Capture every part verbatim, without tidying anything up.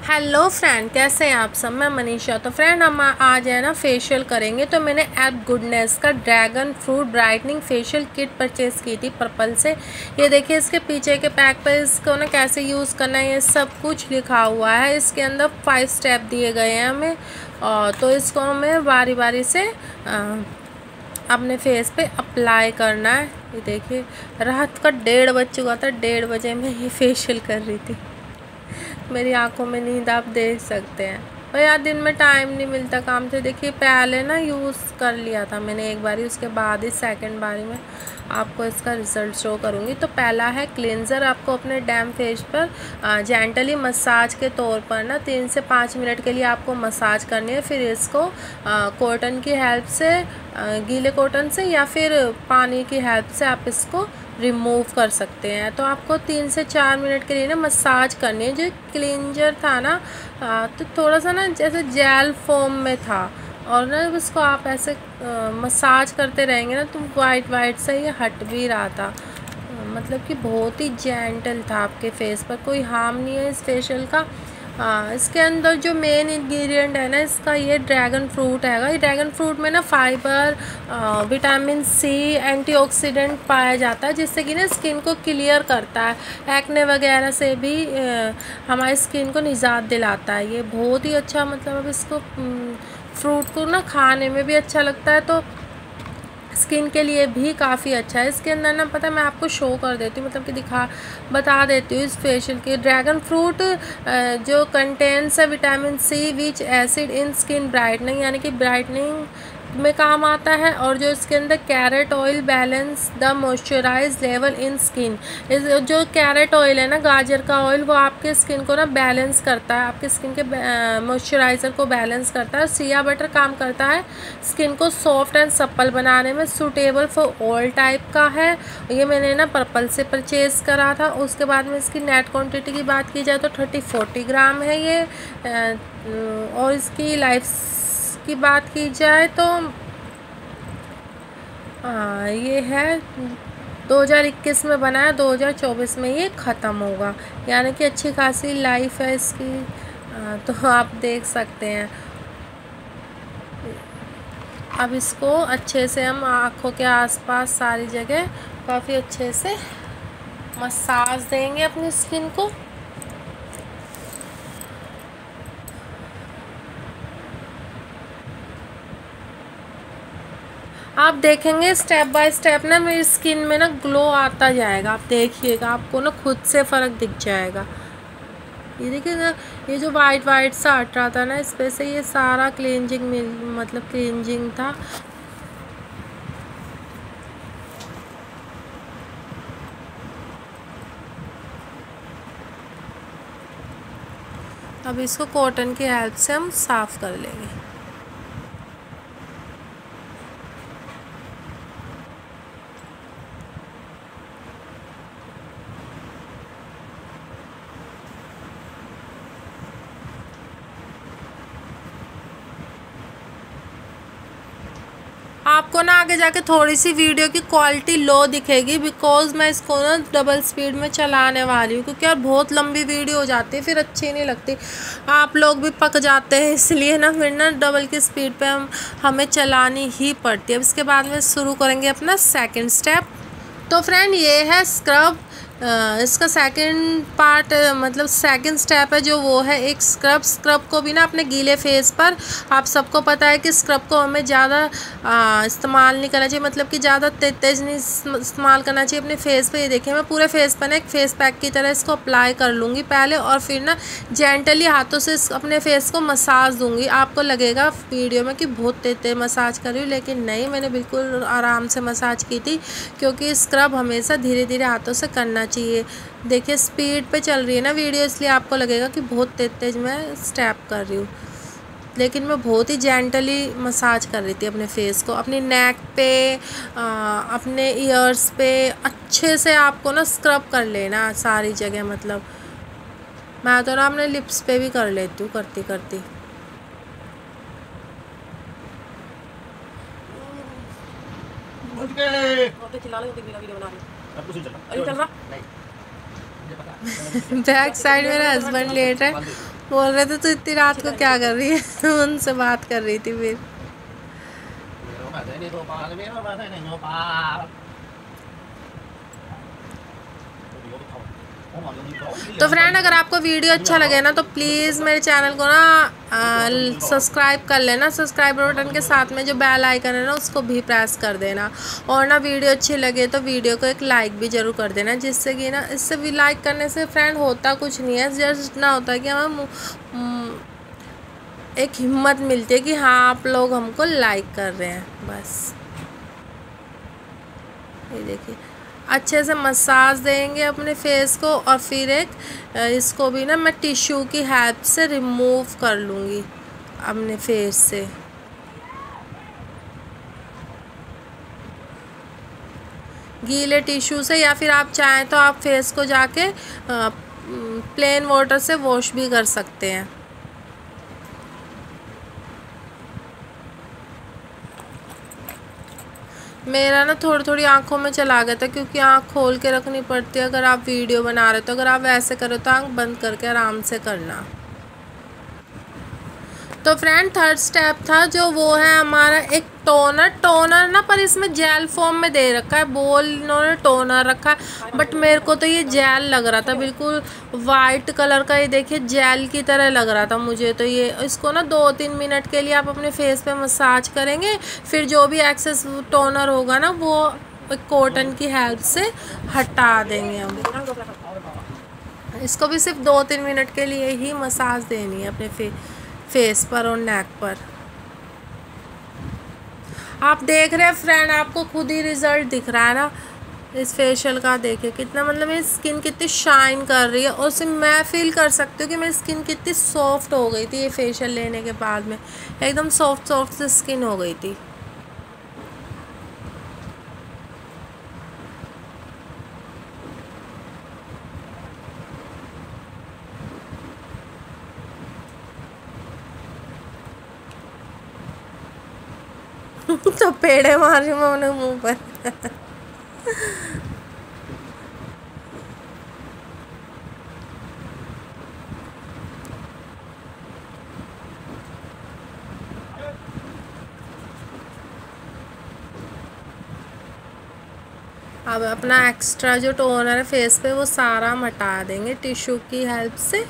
Hello friend, कैसे हैं आप सब। मैं मनीषा। तो फ्रेंड हम आज है ना फेशियल करेंगे। तो मैंने ऐप गुडनेस का dragon fruit brightening facial kit purchase की थी पर्पल से। ये देखिए इसके पीछे के पैक पर इसको ना कैसे यूज़ करना है ये सब कुछ लिखा हुआ है। इसके अंदर फाइव स्टेप दिए गए हैं हमें, और तो इसको हमें बारी बारी से आ, अपने फेस पे अप्लाई करना है। ये देखिए रात का डेढ़ बज चुका था, डेढ़ बजे मैं ये फेशियल कर रही थी। मेरी आंखों में नींद आप देख सकते हैं। और यार दिन में टाइम नहीं मिलता काम से। देखिए पहले ना यूज़ कर लिया था मैंने एक बारी, उसके बाद ही सेकंड बारी में आपको इसका रिज़ल्ट शो करूँगी। तो पहला है क्लेंज़र। आपको अपने डैम फेस पर जेंटली मसाज के तौर पर ना तीन से पाँच मिनट के लिए आपको मसाज करनी है। फिर इसको कॉटन की हेल्प से, आ, गीले कॉटन से या फिर पानी की हेल्प से आप इसको रिमूव कर सकते हैं। तो आपको तीन से चार मिनट के लिए ना मसाज करनी है। जो क्लींजर था ना आ, तो थोड़ा सा ना जैसे जेल फॉर्म में था, और ना उसको आप ऐसे आ, मसाज करते रहेंगे ना तो वाइट वाइट से ये हट भी रहा था। मतलब कि बहुत ही जेंटल था आपके फेस पर। कोई हार्म नहीं है इस फेशियल का। हाँ, इसके अंदर जो मेन इंग्रेडिएंट है ना इसका, ये ड्रैगन फ्रूट हैगा। ये ड्रैगन फ्रूट में ना फाइबर, विटामिन सी, एंटीऑक्सीडेंट पाया जाता है, जिससे कि ना स्किन को क्लियर करता है। एक्ने वगैरह से भी हमारी स्किन को निजात दिलाता है। ये बहुत ही अच्छा, मतलब अब इसको फ्रूट को ना खाने में भी अच्छा लगता है, तो स्किन के लिए भी काफ़ी अच्छा है। इसके अंदर ना पता है मैं आपको शो कर देती हूँ, मतलब कि दिखा बता देती हूँ इस फेशियल के। ड्रैगन फ्रूट जो कंटेन्स है vitamin C which acid in skin brightening, यानी कि ब्राइटनिंग में काम आता है। और जो इसके अंदर carrot oil balance the moisturise level in skin. इस जो कैरेट ऑयल है ना, गाजर का ऑयल, वो आपके स्किन को ना बैलेंस करता है, आपके स्किन के मॉइस्चराइज़र को बैलेंस करता है। सिया बटर काम करता है स्किन को सॉफ्ट एंड सप्पल बनाने में, सूटेबल फॉर ऑल टाइप का है। ये मैंने ना पर्पल से परचेज़ करा था। उसके बाद में इसकी नेट क्वान्टिटी की बात की जाए तो थर्टी फोर्टी ग्राम है ये। और इसकी लाइफ की बात की जाए तो हाँ ये है दो हज़ार इक्कीस में बना है, दो हज़ार चौबीस में ये ख़त्म होगा, यानी कि अच्छी खासी लाइफ है इसकी। आ, तो आप देख सकते हैं। अब इसको अच्छे से हम आँखों के आसपास सारी जगह काफ़ी अच्छे से मसाज देंगे अपनी स्किन को। आप देखेंगे स्टेप बाय स्टेप ना मेरी स्किन में ना ग्लो आता जाएगा। आप देखिएगा, आपको ना खुद से फ़र्क दिख जाएगा। ये देखिए ना, ये जो वाइट वाइट सा हट रहा था ना इस पे से, ये सारा क्लींजिंग मतलब क्लींजिंग था। अब इसको कॉटन की हेल्प से हम साफ़ कर लेंगे। आपको ना आगे जाके थोड़ी सी वीडियो की क्वालिटी लो दिखेगी, बिकॉज़ मैं इसको ना डबल स्पीड में चलाने वाली हूँ, क्योंकि यार बहुत लंबी वीडियो हो जाती है, फिर अच्छी नहीं लगती, आप लोग भी पक जाते हैं। इसलिए ना फिर ना डबल की स्पीड पे हम हमें चलानी ही पड़ती है। अब इसके बाद में शुरू करेंगे अपना सेकेंड स्टेप। तो फ्रेंड ये है स्क्रब। इसका सेकंड पार्ट, मतलब सेकंड स्टेप है जो, वो है एक स्क्रब। स्क्रब को भी ना अपने गीले फेस पर, आप सबको पता है कि स्क्रब को हमें ज़्यादा इस्तेमाल नहीं करना चाहिए, मतलब कि ज़्यादा तेज तेज नहीं इस्तेमाल करना चाहिए अपने फेस पे। ये देखिए मैं पूरे फेस पर ना एक फेस पैक की तरह इसको अप्लाई कर लूँगी पहले, और फिर ना जेंटली हाथों से अपने फेस को मसाज दूँगी। आपको लगेगा वीडियो में कि बहुत तेज तेज मसाज कर रही हूँ, लेकिन नहीं, मैंने बिल्कुल आराम से मसाज की थी, क्योंकि स्क्रब हमेशा धीरे धीरे हाथों से करना चाहिए। देखिए स्पीड पे चल रही है ना वीडियो, इसलिए आपको लगेगा कि बहुत तेज तेज मैं स्टेप कर रही हूँ, लेकिन मैं बहुत ही जेंटली मसाज कर रही थी अपने फेस को। अपनी नेक पे, आ, अपने ईयर्स पे अच्छे से आपको ना स्क्रब कर लेना सारी जगह। मतलब मैं तो ना अपने लिप्स पे भी कर लेती हूँ करती करती। बैक साइड मेरा हस्बैंड लेट है, बोल रहे थे तू इतनी रात को क्या कर रही है उनसे बात कर रही थी फिर। तो फ्रेंड अगर आपको वीडियो अच्छा लगे ना तो प्लीज़ मेरे चैनल को ना सब्सक्राइब कर लेना। सब्सक्राइब बटन के साथ में जो बेल आइकन है ना उसको भी प्रेस कर देना। और ना वीडियो अच्छी लगे तो वीडियो को एक लाइक भी ज़रूर कर देना, जिससे कि ना इससे भी लाइक करने से फ्रेंड होता कुछ नहीं है, जस्ट ना होता है कि हम एक हिम्मत मिलती है कि हाँ आप लोग हमको लाइक कर रहे हैं बस। ये देखिए अच्छे से मसाज देंगे अपने फेस को और फिर एक इसको भी ना मैं टिश्यू की हेल्प से रिमूव कर लूँगी अपने फेस से। गीले टिश्यू से, या फिर आप चाहें तो आप फेस को जाके प्लेन वाटर से वॉश भी कर सकते हैं। मेरा ना थोड़ी थोड़ी आंखों में चला गया था क्योंकि आंख खोल के रखनी पड़ती है अगर आप वीडियो बना रहे हो। तो अगर आप वैसे करो तो आंख बंद करके आराम से करना। तो फ्रेंड थर्ड स्टेप था जो वो है हमारा एक टोनर। टोनर ना पर इसमें जेल फॉर्म में दे रखा है, बोल इन्होंने टोनर रखा है बट मेरे को तो ये जेल लग रहा था, बिल्कुल वाइट कलर का। ये देखिए जेल की तरह लग रहा था मुझे। तो ये इसको ना दो तीन मिनट के लिए आप अपने फेस पे मसाज करेंगे, फिर जो भी एक्सेस टोनर होगा ना वो कॉटन की हेल्प से हटा देंगे हम। इसको भी सिर्फ दो तीन मिनट के लिए ही मसाज देनी है अपने फे फेस पर और नेक पर। आप देख रहे हैं फ्रेंड, आपको खुद ही रिजल्ट दिख रहा है ना इस फेशियल का। देखिए कितना मतलब मेरी स्किन कितनी शाइन कर रही है और सिर्फ मैं फील कर सकती हूँ कि मेरी स्किन कितनी सॉफ्ट हो गई थी ये फेशियल लेने के बाद में। एकदम सॉफ्ट सॉफ्ट सी स्किन हो गई थी। तो पेड़े मार रही हूँ मैं मुँह पर। अब अपना एक्स्ट्रा जो टोनर है फेस पे वो सारा हम हटा देंगे टिश्यू की हेल्प से।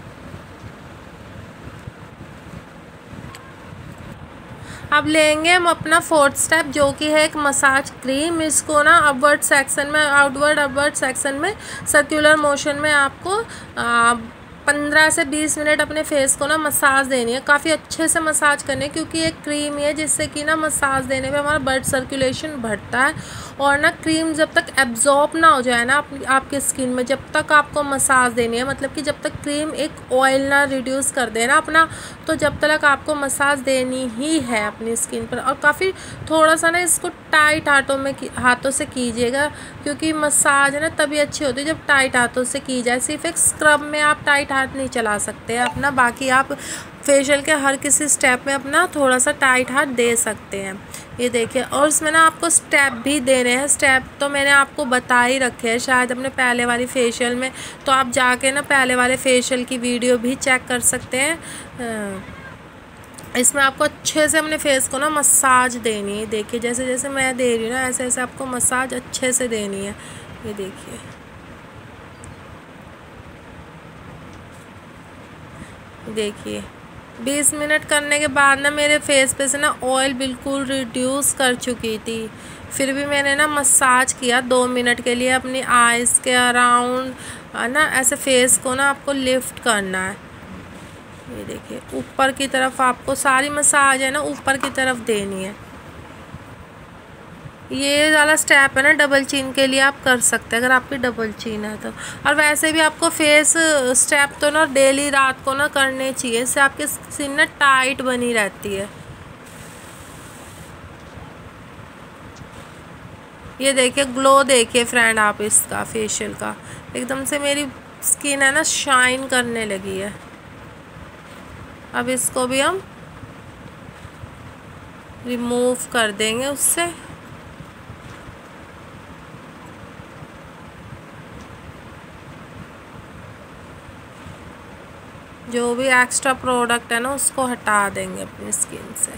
अब लेंगे हम अपना फोर्थ स्टेप जो कि है एक मसाज क्रीम। इसको ना अपवर्ड सेक्शन में, आउटवर्ड अपवर्ड सेक्शन में सर्कुलर मोशन में आपको आ, पंद्रह से बीस मिनट अपने फेस को ना मसाज देनी है। काफ़ी अच्छे से मसाज करनी है क्योंकि ये क्रीम है जिससे कि ना मसाज देने में हमारा ब्लड सर्कुलेशन बढ़ता है। और ना क्रीम जब तक एब्जॉर्ब ना हो जाए ना आप, आपके स्किन में, जब तक आपको मसाज देनी है, मतलब कि जब तक क्रीम एक ऑयल ना रिड्यूस कर देना अपना, तो जब तक आपको मसाज देनी ही है अपनी स्किन पर। और काफ़ी थोड़ा सा ना इसको टाइट हाथों में हाथों से कीजिएगा क्योंकि मसाज है ना तभी अच्छी होती है जब टाइट हाथों से की जाए। सिर्फ एक स्क्रब में आप टाइट हाथ नहीं चला सकते अपना, बाकी आप फेशियल के हर किसी स्टेप में अपना थोड़ा सा टाइट हाथ दे सकते हैं। ये देखिए, और इसमें ना आपको स्टेप भी देने हैं। स्टेप तो मैंने आपको बता ही रखे हैं शायद अपने पहले वाली फेशियल में, तो आप जाके ना पहले वाले फेशियल की वीडियो भी चेक कर सकते हैं। इसमें आपको अच्छे से अपने फेस को ना मसाज देनी है। देखिए जैसे जैसे मैं दे रही हूँ ना ऐसे ऐसे आपको मसाज अच्छे से देनी है। ये देखिए देखिए बीस मिनट करने के बाद ना मेरे फेस पे से ना ऑयल बिल्कुल रिड्यूस कर चुकी थी। फिर भी मैंने ना मसाज किया दो मिनट के लिए अपनी आइज़ के अराउंड ना, ऐसे फेस को ना आपको लिफ्ट करना है। ये देखिए ऊपर की तरफ आपको सारी मसाज है ना ऊपर की तरफ देनी है। ये वाला स्टेप है ना डबल चिन के लिए आप कर सकते हैं अगर आपकी डबल चिन है तो। और वैसे भी आपको फेस स्टेप तो ना डेली रात को ना करने चाहिए, इससे आपकी स्किन ना टाइट बनी रहती है। ये देखिए ग्लो देखिए फ्रेंड आप इसका फेशियल का, एकदम से मेरी स्किन है ना शाइन करने लगी है। अब इसको भी हम रिमूव कर देंगे उससे। जो भी एक्स्ट्रा प्रोडक्ट है ना उसको हटा देंगे अपनी स्किन से।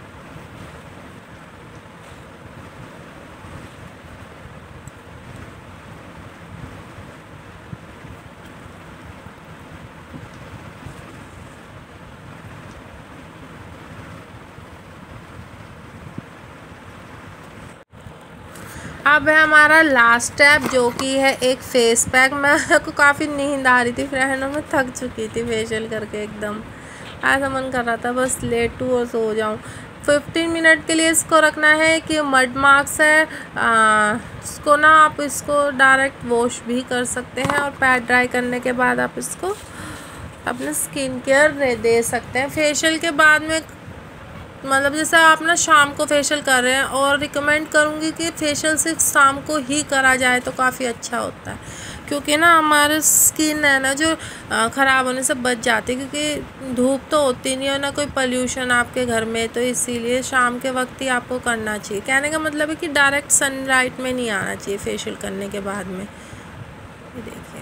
अब है हमारा लास्ट स्टेप जो कि है एक फेस पैक। मैं को काफ़ी नींद आ रही थी फ्रेंड, मैं थक चुकी थी फेशियल करके, एकदम ऐसा मन कर रहा था बस लेटूँ और सो जाऊँ। फिफ्टीन मिनट के लिए इसको रखना है कि मड मार्क्स है आ, इसको ना आप इसको डायरेक्ट वॉश भी कर सकते हैं और पैड ड्राई करने के बाद आप इसको अपने स्किन केयर दे सकते हैं। फेशियल के बाद में मतलब जैसे आप ना शाम को फेशियल कर रहे हैं, और रिकमेंड करूँगी कि फेशियल सिर्फ शाम को ही करा जाए तो काफ़ी अच्छा होता है, क्योंकि ना हमारे स्किन है ना जो ख़राब होने से बच जाती है, क्योंकि धूप तो होती नहीं है ना कोई पोल्यूशन आपके घर में, तो इसीलिए शाम के वक्त ही आपको करना चाहिए। कहने का मतलब है कि डायरेक्ट सनलाइट में नहीं आना चाहिए फेशियल करने के बाद में। ये देखिए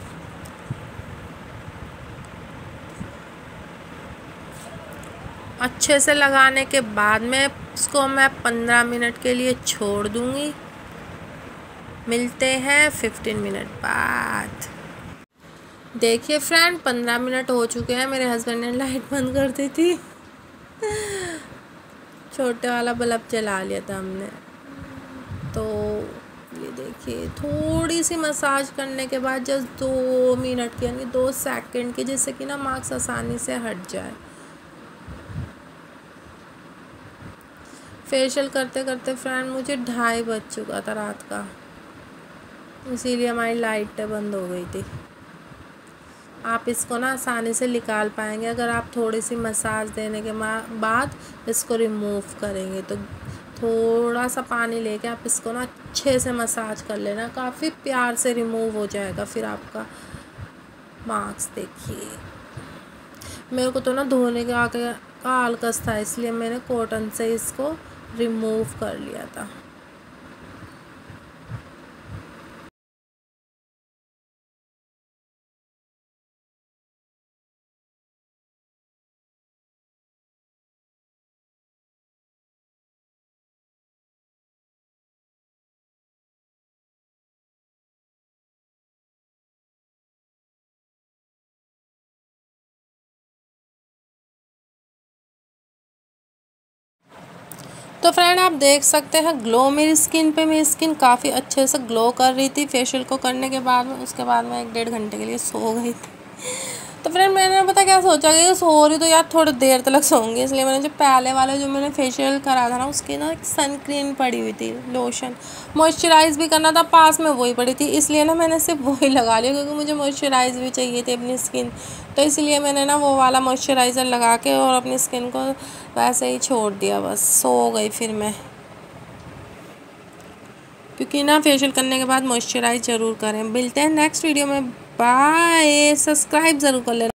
अच्छे से लगाने के बाद में इसको मैं पंद्रह मिनट के लिए छोड़ दूँगी। मिलते हैं फिफ्टीन मिनट बाद। देखिए फ्रेंड पंद्रह मिनट हो चुके हैं, मेरे हस्बैंड ने लाइट बंद कर दी थी। छोटे वाला बल्ब जला लिया था हमने। तो ये देखिए थोड़ी सी मसाज करने के बाद जस्ट दो मिनट की यानी दो सेकंड की, जिससे कि ना मार्क्स आसानी से हट जाए। फेशियल करते करते फ्रेंड मुझे ढाई बज चुका था रात का, इसीलिए हमारी लाइट बंद हो गई थी। आप इसको ना आसानी से निकाल पाएंगे अगर आप थोड़ी सी मसाज देने के बाद इसको रिमूव करेंगे। तो थोड़ा सा पानी लेके आप इसको ना अच्छे से मसाज कर लेना, काफ़ी प्यार से रिमूव हो जाएगा फिर आपका मार्क्स। देखिए मेरे को तो ना धोने के आगे का आलकस था, इसलिए मैंने कॉटन से इसको रिमूव कर लिया था। तो फ्रेंड आप देख सकते हैं ग्लो मेरी स्किन पे, मेरी स्किन काफ़ी अच्छे से ग्लो कर रही थी फेशियल को करने के बाद में। उसके बाद मैं एक डेढ़ घंटे के लिए सो गई थी। तो फ्रेंड मैंने पता क्या सोचा कि सो रही तो यार थोड़ी देर तक सोऊंगी, इसलिए मैंने जो पहले वाला जो मैंने फेशियल करा था ना उसकी ना एक सन क्रीम पड़ी हुई थी, लोशन मॉइस्चराइज़ भी करना था पास में, वही पड़ी थी, इसलिए ना मैंने सिर्फ वही लगा लिया क्योंकि मुझे मॉइस्चराइज़ भी चाहिए थी अपनी स्किन। तो इसलिए मैंने ना वो वाला मॉइस्चराइज़र लगा के और अपनी स्किन को वैसे ही छोड़ दिया, बस सो गई फिर मैं। क्योंकि ना फेशियल करने के बाद मॉइस्चराइज ज़रूर करें। मिलते हैं नेक्स्ट वीडियो में, बाय। सब्सक्राइब ज़रूर कर लेना।